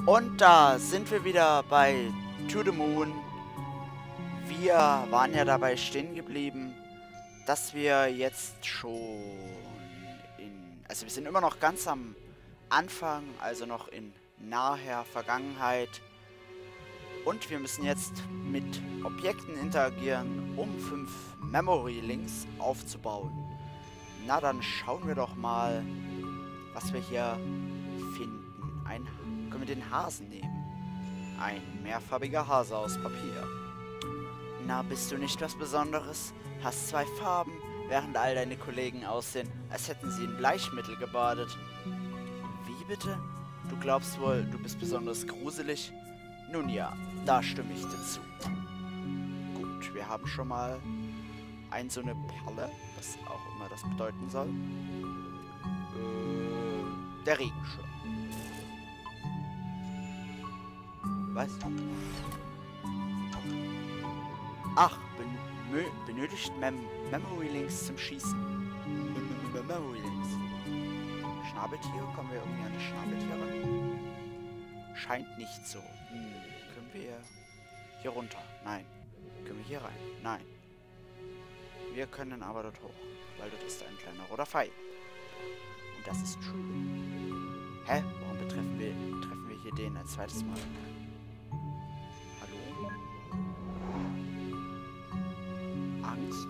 Und da sind wir wieder bei To the Moon. Wir waren ja dabei stehen geblieben, dass wir jetzt schon Also wir sind immer noch ganz am Anfang, also noch in naher Vergangenheit. Und wir müssen jetzt mit Objekten interagieren, um 5 Memory Links aufzubauen. Na, dann schauen wir doch mal, was wir hier finden. Können wir den Hasen nehmen? Ein mehrfarbiger Hase aus Papier. Na, bist du nicht was Besonderes? Hast 2 Farben, während all deine Kollegen aussehen, als hätten sie in Bleichmittel gebadet. Wie bitte? Du glaubst wohl, du bist besonders gruselig? Nun ja, da stimme ich dir zu. Gut, wir haben schon mal so eine Perle, was auch immer das bedeuten soll. Der Regenschirm. Was? Ach, benötigt Memory Links zum Schießen. Memory Links. Schnabeltier? Kommen wir irgendwie an die Schnabeltiere? Scheint nicht so. Können wir hier runter? Nein. Können wir hier rein? Nein. Wir können aber dort hoch, weil dort ist ein kleiner roter Pfeil. Und das ist true. Hä? Warum treffen wir hier den ein zweites Mal? Hallo? Angst?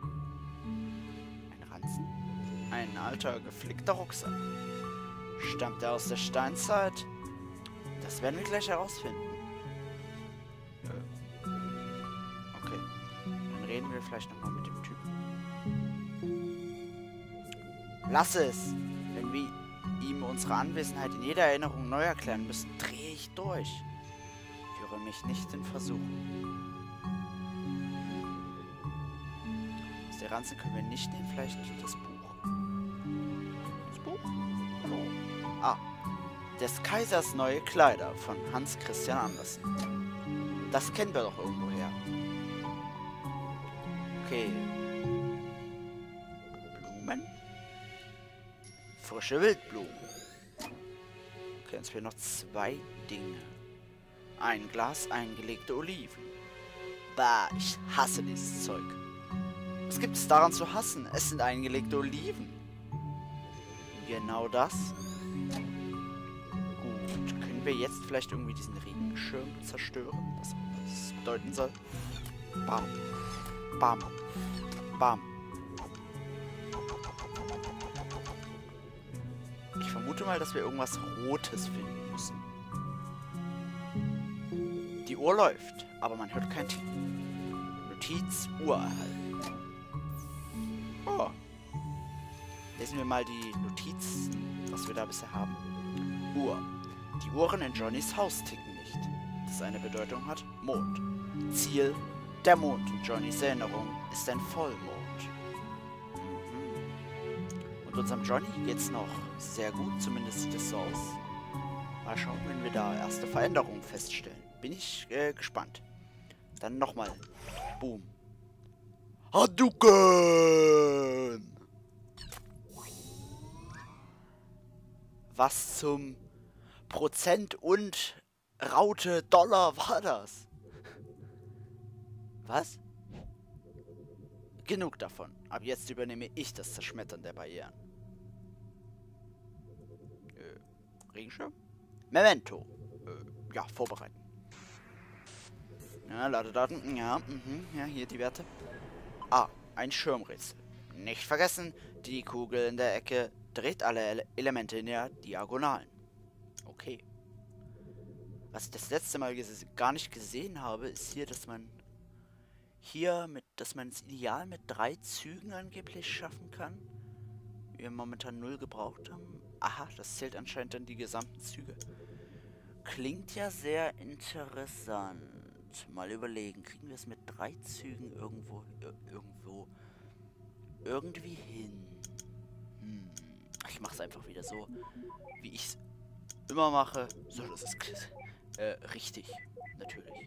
Ein Ranzen? Ein alter, geflickter Rucksack. Stammt er aus der Steinzeit? Das werden wir gleich herausfinden. Okay. Dann reden wir vielleicht nochmal mit dem Typen. Lass es! Wenn wir ihm unsere Anwesenheit in jeder Erinnerung neu erklären müssen, drehe ich durch. Führe mich nicht in Versuchung. Aus der Ranze können wir nicht nehmen, vielleicht das Buch. Das Buch? Hallo. Ah. Des Kaisers neue Kleider von Hans Christian Andersen. Das kennen wir doch irgendwoher. Okay. Blumen? Frische Wildblumen. Okay, jetzt fehlen noch 2 Dinge. Ein Glas eingelegte Oliven. Bah, ich hasse dieses Zeug. Was gibt es daran zu hassen? Es sind eingelegte Oliven. Genau das. Gut, können wir jetzt vielleicht irgendwie diesen Regenschirm zerstören? Was auch immer das bedeuten soll. Bam. Bam. Bam. Ich vermute mal, dass wir irgendwas Rotes finden müssen. Die Uhr läuft, aber man hört kein Tick. Notiz, Uhr erhalten. Oh. Lesen wir mal die Notizen, was wir da bisher haben. Uhr. Die Uhren in Johnnys Haus ticken nicht. Das eine Bedeutung hat Mond. Ziel, der Mond in Johnnys Erinnerung ist ein Vollmond. Und unserem Johnny geht's noch sehr gut, zumindest sieht es so aus. Mal schauen, wenn wir da erste Veränderungen feststellen. Bin ich gespannt. Dann nochmal. Boom. Hadouken! Was zum Prozent und Raute Dollar war das? Was? Genug davon. Ab jetzt übernehme ich das Zerschmettern der Barrieren. Regenschirm? Memento. Ja, vorbereiten. Ja, Ladedaten. Ja, ja, hier die Werte. Ah, ein Schirmrätsel. Nicht vergessen, die Kugel in der Ecke dreht alle Elemente in der Diagonalen. Okay. Was ich das letzte Mal gar nicht gesehen habe, ist hier, dass man es ideal mit 3 Zügen angeblich schaffen kann. Wir momentan 0 gebraucht haben. Aha, das zählt anscheinend dann die gesamten Züge. Klingt ja sehr interessant. Mal überlegen, kriegen wir es mit 3 Zügen irgendwie hin? Ich mache es einfach wieder so, wie ich es immer mache. So, das ist richtig, natürlich.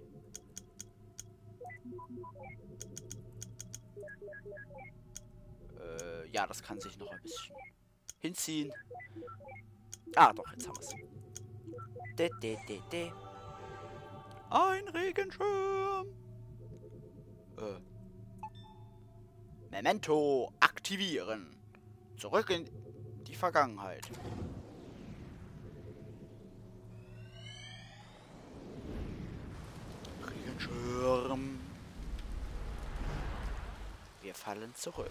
Ja, das kann sich noch ein bisschen hinziehen. Ah, doch, jetzt haben wir es. Ein Regenschirm. Memento aktivieren. Zurück in die Vergangenheit. Regenschirm. Wir fallen zurück.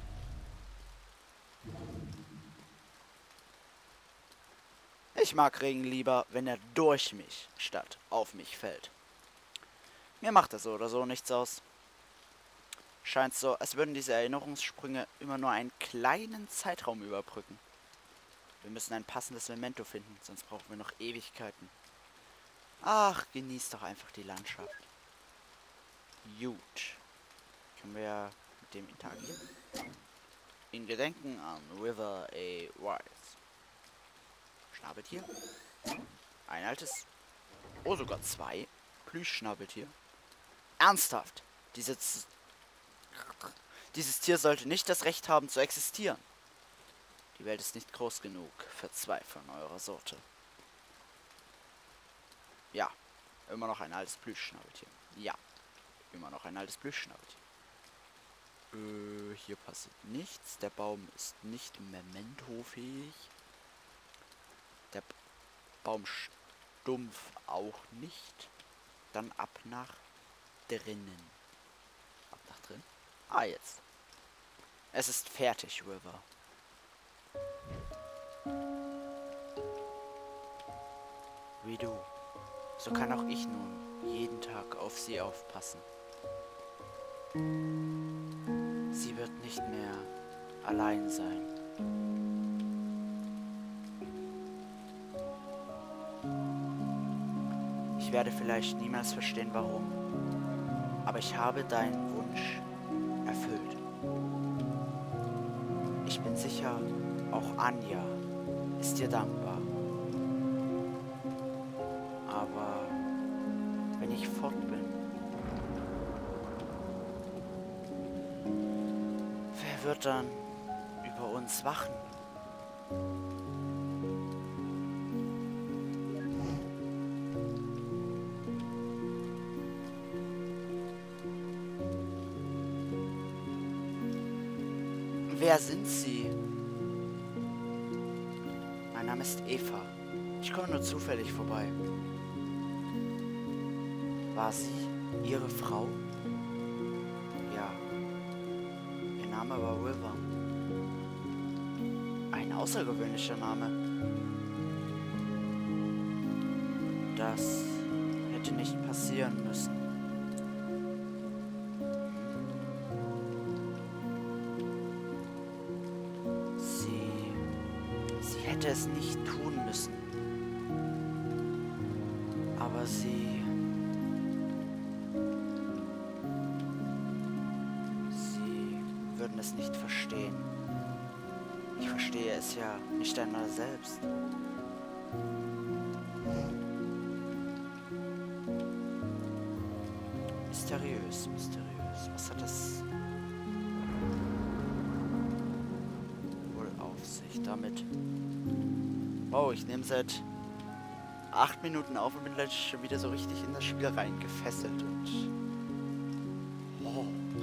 Ich mag Regen lieber, wenn er durch mich statt auf mich fällt. Mir macht das so oder so nichts aus. Scheint so, als würden diese Erinnerungssprünge immer nur einen kleinen Zeitraum überbrücken. Wir müssen ein passendes Memento finden, sonst brauchen wir noch Ewigkeiten. Ach, genießt doch einfach die Landschaft. Gut. Können wir mit dem interagieren? In Gedenken an River A. Wise. Schnabeltier. Ein altes... Oh, sogar 2 Plüschschnabeltier. Ernsthaft! Dieses Tier sollte nicht das Recht haben zu existieren. Die Welt ist nicht groß genug für 2 von eurer Sorte. Ja, immer noch ein altes Plüschschnabeltier. Ja, immer noch ein altes Plüschschnabeltier. Hier passiert nichts. Der Baum ist nicht mementofähig. Der Baumstumpf auch nicht. Dann ab nach drinnen. Ab nach drin? Ah, jetzt. Es ist fertig, River. Wie du. So kann auch ich nun jeden Tag auf sie aufpassen. Sie wird nicht mehr allein sein. Ich werde vielleicht niemals verstehen, warum. Aber ich habe deinen Wunsch erfüllt. Ich bin sicher, auch Anja ist dir dankbar. Aber wenn ich fort bin, wer wird dann über uns wachen? Wer sind Sie? Mein Name ist Eva. Ich komme nur zufällig vorbei. War sie Ihre Frau? Ja. Ihr Name war River. Ein außergewöhnlicher Name. Das hätte nicht passieren müssen. Sie hätte es nicht tun müssen. Aber Sie würden es nicht verstehen. Ich verstehe es ja nicht einmal selbst. Mysteriös, mysteriös. Was hat das wohl auf sich damit? Oh, ich nehme seit 8 Minuten auf und bin gleich schon wieder so richtig in das Spiel reingefesselt und... Oh.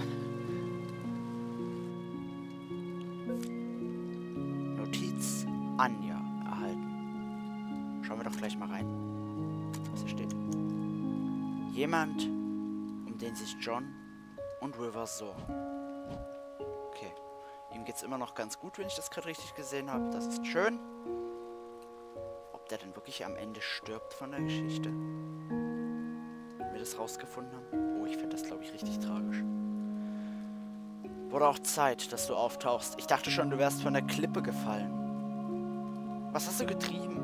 Notiz Anja erhalten. Schauen wir doch gleich mal rein, was hier steht. Jemand, um den sich John und River sorgen. Okay. Ihm geht's immer noch ganz gut, wenn ich das gerade richtig gesehen habe. Das ist schön. Ob der denn wirklich am Ende stirbt von der Geschichte? Wenn wir das rausgefunden haben? Oh, ich finde das, glaube ich, richtig tragisch. Wurde auch Zeit, dass du auftauchst. Ich dachte schon, du wärst von der Klippe gefallen. Was hast du getrieben?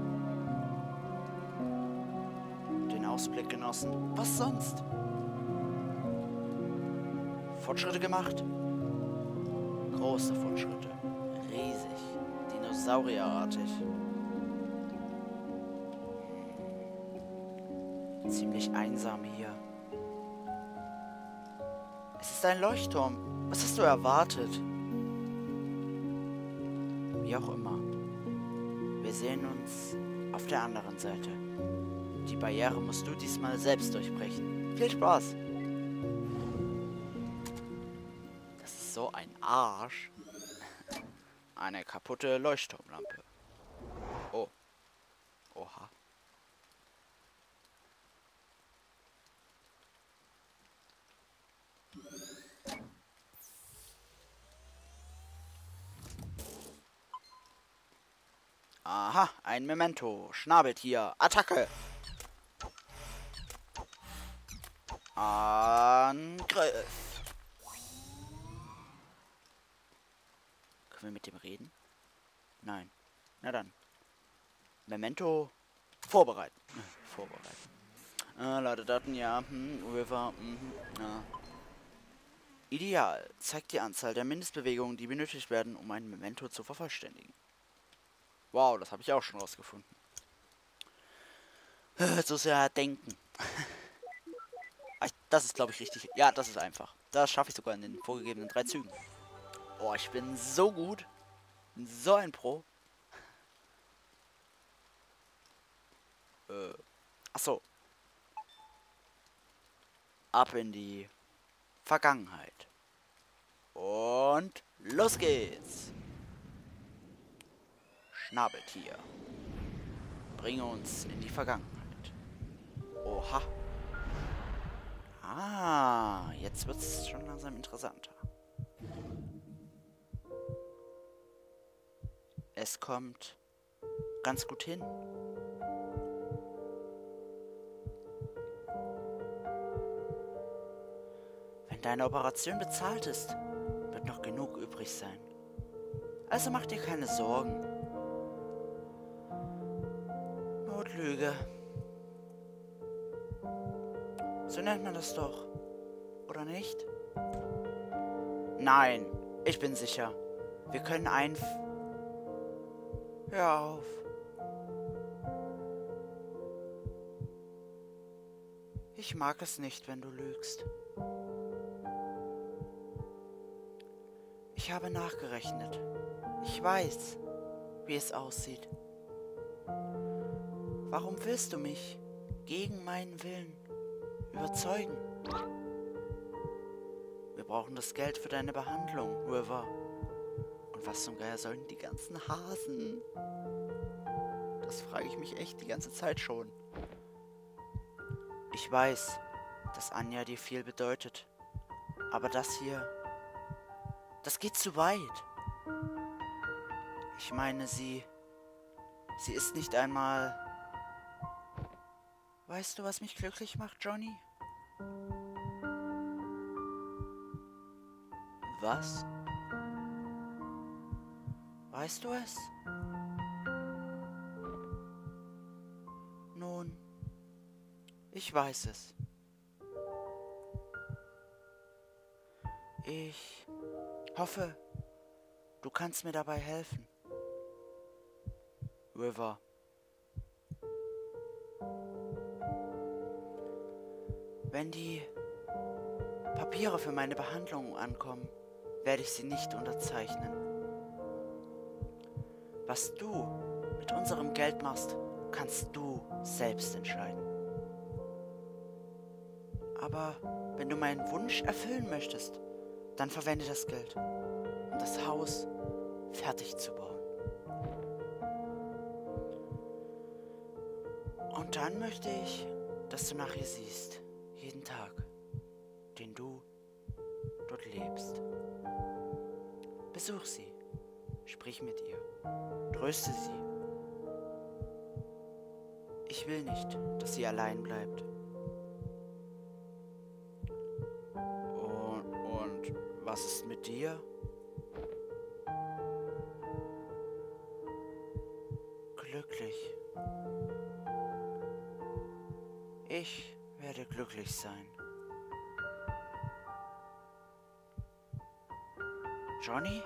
Den Ausblick genossen. Was sonst? Fortschritte gemacht? Große Fortschritte. Riesig. Dinosaurierartig. Ziemlich einsam hier. Es ist ein Leuchtturm. Was hast du erwartet? Wie auch immer. Wir sehen uns auf der anderen Seite. Die Barriere musst du diesmal selbst durchbrechen. Viel Spaß! Das ist so ein Arsch. Eine kaputte Leuchtturmlampe. Oh. Oha. Aha, ein Memento. Schnabeltier. Attacke. Angriff. Können wir mit dem reden? Nein. Na dann. Memento. Vorbereiten. Vorbereiten. Lade Daten, ja. River. Ja. Ideal. Zeigt die Anzahl der Mindestbewegungen, die benötigt werden, um ein Memento zu vervollständigen. Wow, das habe ich auch schon rausgefunden. So sehr denken. Das ist, glaube ich, richtig. Ja, das ist einfach. Das schaffe ich sogar in den vorgegebenen 3 Zügen. Oh, ich bin so gut. Bin so ein Pro. Achso. Ab in die Vergangenheit. Und los geht's. Schnabeltier. Bringe uns in die Vergangenheit. Oha. Ah, jetzt wird es schon langsam interessanter. Es kommt ganz gut hin. Wenn deine Operation bezahlt ist, wird noch genug übrig sein. Also mach dir keine Sorgen. Notlüge. So nennt man das doch. Oder nicht? Nein, ich bin sicher. Wir können Hör auf. Ich mag es nicht, wenn du lügst. Ich habe nachgerechnet. Ich weiß, wie es aussieht. Warum willst du mich gegen meinen Willen überzeugen? Wir brauchen das Geld für deine Behandlung, River. Und was zum Geier sollen die ganzen Hasen? Das frage ich mich echt die ganze Zeit schon. Ich weiß, dass Anja dir viel bedeutet. Aber das hier, das geht zu weit. Ich meine, sie ist nicht einmal... Weißt du, was mich glücklich macht, Johnny? Was? Weißt du es? Nun, ich weiß es. Ich hoffe, du kannst mir dabei helfen. River. Wenn die Papiere für meine Behandlung ankommen, werde ich sie nicht unterzeichnen. Was du mit unserem Geld machst, kannst du selbst entscheiden. Aber wenn du meinen Wunsch erfüllen möchtest, dann verwende das Geld, um das Haus fertig zu bauen. Und dann möchte ich, dass du nach ihr siehst, jeden Tag, den du dort lebst. Besuch sie, sprich mit ihr, tröste sie. Ich will nicht, dass sie allein bleibt. Und was ist mit dir? Glücklich. Ich werde glücklich sein. Johnny?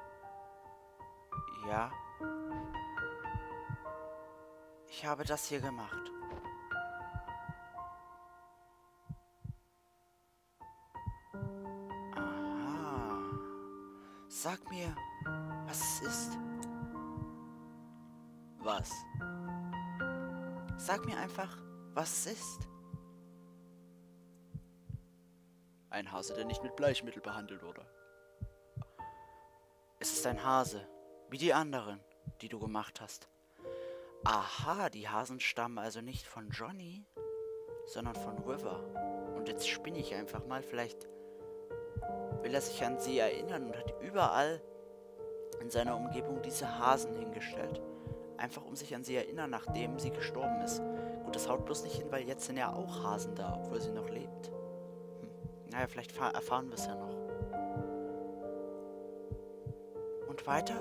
Ja? Ich habe das hier gemacht. Aha. Sag mir, was es ist. Was? Sag mir einfach, was es ist. Ein Hase, der nicht mit Bleichmittel behandelt wurde. Es ist ein Hase, wie die anderen, die du gemacht hast. Aha, die Hasen stammen also nicht von Johnny, sondern von River. Und jetzt spinne ich einfach mal, vielleicht will er sich an sie erinnern und hat überall in seiner Umgebung diese Hasen hingestellt. Einfach um sich an sie erinnern, nachdem sie gestorben ist. Gut, das haut bloß nicht hin, weil jetzt sind ja auch Hasen da, obwohl sie noch lebt. Naja, vielleicht erfahren wir es ja noch. Und weiter?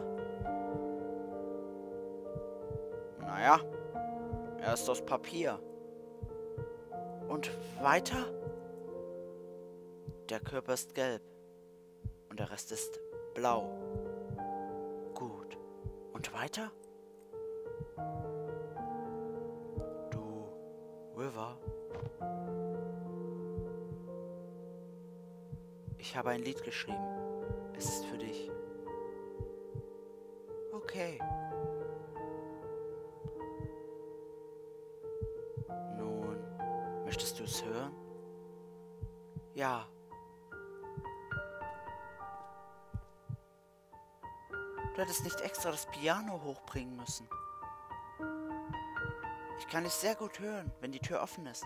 Naja, er ist aus Papier. Und weiter? Der Körper ist gelb. Und der Rest ist blau. Gut. Und weiter? Du, River. Ich habe ein Lied geschrieben. Es ist für dich. Okay. Nun, möchtest du es hören? Ja. Du hättest nicht extra das Piano hochbringen müssen. Ich kann es sehr gut hören, wenn die Tür offen ist.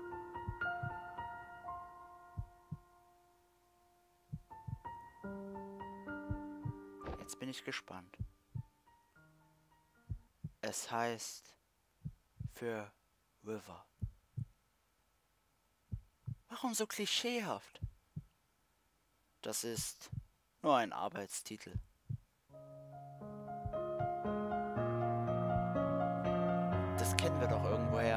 Jetzt bin ich gespannt. Es heißt für River. Warum so klischeehaft? Das ist nur ein Arbeitstitel. Das kennen wir doch irgendwoher.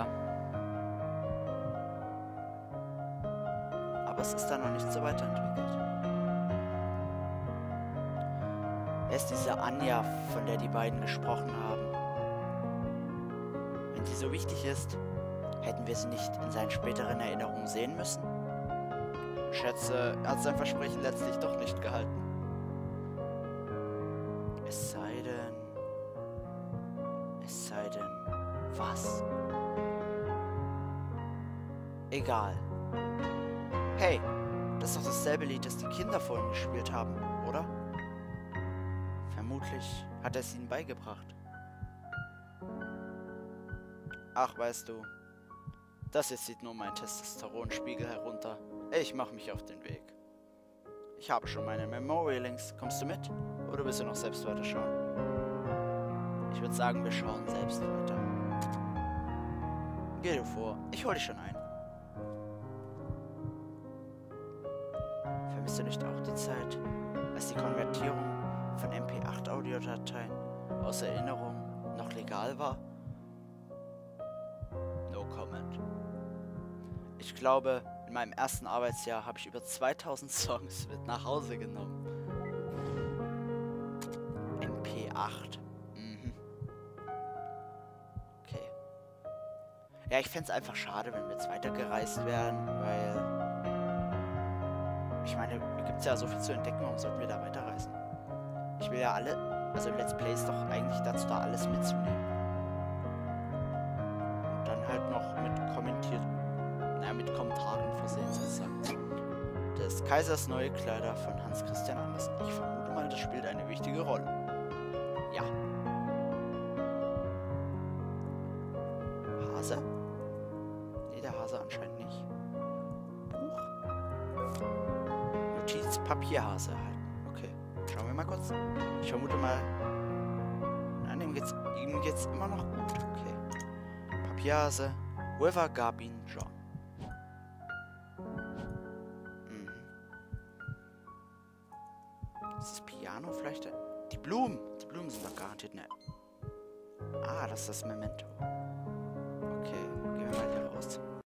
Aber es ist da noch nicht so weiterentwickelt. Er ist diese Anja, von der die beiden gesprochen haben. Wenn sie so wichtig ist, hätten wir sie nicht in seinen späteren Erinnerungen sehen müssen? Ich schätze, er hat sein Versprechen letztlich doch nicht gehalten. Es sei denn, was? Egal. Hey, das ist doch dasselbe Lied, das die Kinder vorhin gespielt haben, oder? Vermutlich hat er es ihnen beigebracht. Ach, weißt du, das jetzt zieht nur mein Testosteronspiegel herunter. Ich mache mich auf den Weg. Ich habe schon meine Memory-Links. Kommst du mit? Oder willst du noch selbst weiterschauen? Ich würde sagen, wir schauen selbst weiter. Geh du vor. Ich hol dich schon ein. Vermisst du nicht auch die Zeit, als die Konvertierung von MP8-Audiodateien aus Erinnerung noch legal war? No comment. Ich glaube, in meinem ersten Arbeitsjahr habe ich über 2000 Songs mit nach Hause genommen. MP8. Okay. Ja, ich fände es einfach schade, wenn wir jetzt weitergereist wären, weil... Ich meine, da gibt es ja so viel zu entdecken, warum sollten wir da weiterreisen? Ich will ja also Let's Play ist doch eigentlich dazu da, alles mitzunehmen. Und dann halt noch mit Kommentaren versehen sozusagen. Des Kaisers neue Kleider von Hans Christian Andersen. Ich vermute mal, das spielt eine wichtige Rolle. Ja. Hase? Nee, der Hase anscheinend nicht. Buch? Notiz Papierhase erhalten. Okay. Schauen wir mal kurz. Ich vermute mal... Nein, ihm geht's immer noch gut. Okay. Papierhase. River gab ihn John. Ist das Piano vielleicht? Die Blumen! Die Blumen sind doch garantiert ne. Ah, das ist das Memento. Okay, gehen wir mal hier raus.